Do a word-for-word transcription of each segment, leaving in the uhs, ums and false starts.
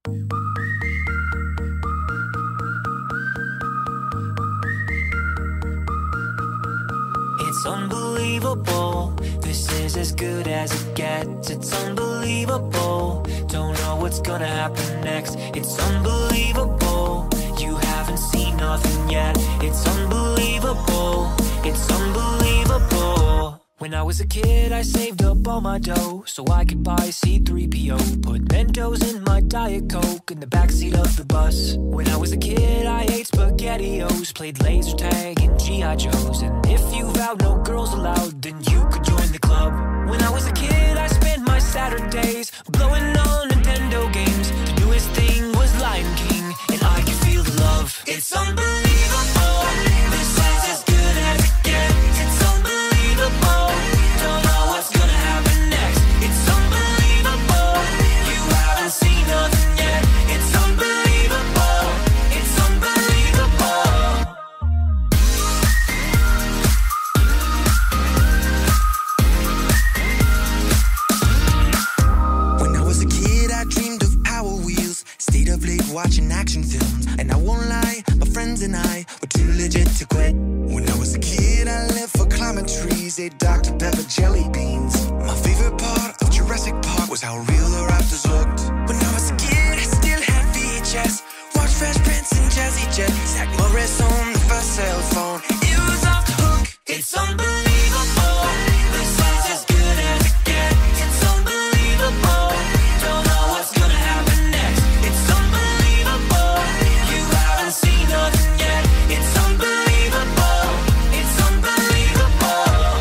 It's unbelievable, this is as good as it gets. It's unbelievable, don't know what's gonna happen next. It's unbelievable, you haven't seen nothing yet. It's unbelievable, it's unbelievable. When I was a kid, I saved up all my dough so I could buy C three P O. Put Mentos in my Diet Coke in the backseat of the bus. When I was a kid, I ate SpaghettiOs, played laser tag and G I Joes. And if you vowed no girls allowed, then you could join the club. When I was a kid, I spent my Saturdays blowing on Nintendo games. The newest thing was Lion King, and I could feel the love. It's unbelievable, this is as good as it gets. It's unbelievable, don't know what's gonna happen next. It's unbelievable, you haven't seen nothing yet. It's unbelievable, it's unbelievable. When I was a kid, I dreamed of Power Wheels. Stayed up late watching action films. And I won't lie, my friends and I were too legit to quit. When I was a kid, I lived for climbing trees, ate Doctor Pepper jelly beans. My favorite part of Jurassic Park was how real the raptors looked. When I was a kid, I still had V H S. Watched Fresh Prince and Jazzy Jet. Zach Morris on the first cell phone. It was off the hook. It's unbelievable, this is as good as it gets. It's unbelievable, don't know what's gonna happen next. It's unbelievable, you haven't seen nothing yet. It's unbelievable, it's unbelievable.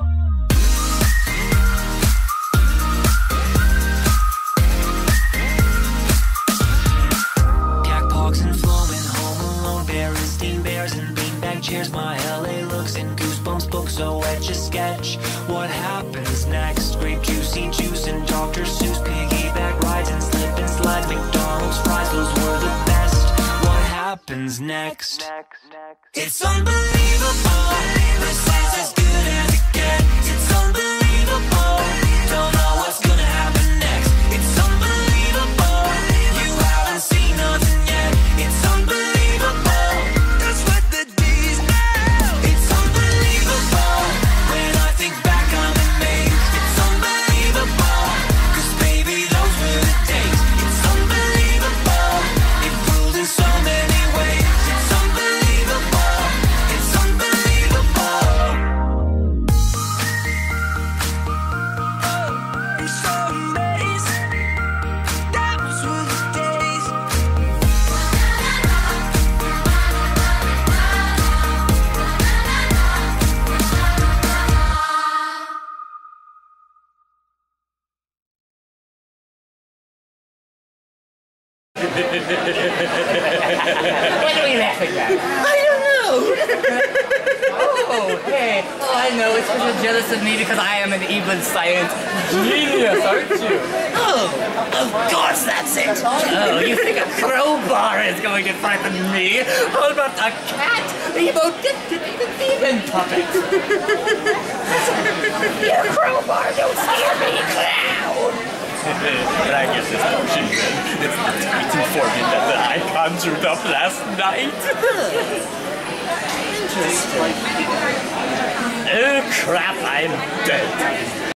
Cat pox and flowing, home alone, Berenstain Bears and beanbag chairs. My L A looks and Goosebumps books, so etch a sketch. What happens next? Grape juicy juice and Doctor Seuss, piggyback rides and slip and slides. McDonald's fries, those were the best. What happens next? It's unbelievable, this is as good as it gets. It's unbelievable, don't know what's gonna happen next. It's unbelievable, you haven't seen nothing yet. It's unbelievable, That's what the D's know. it's unbelievable. When I think back, I'm amazed. It's unbelievable, cause baby, those were the days. It's unbelievable, it ruled in so many ways. It's unbelievable, it's unbelievable. I'm so amazed. Those were the days. What are we laughing at? I don't know. Oh, hey. Oh, I know. It's because you're jealous of me because I am an evil science genius, aren't you? Oh, of course that's it. Oh, you think a crowbar is going to frighten me? How about a cat? Emo demon puppet. Your crowbar, don't scare me, clown. But I guess it's potion then. It's the Titan formula that I conjured up last night. Interesting. Oh crap, I'm dead.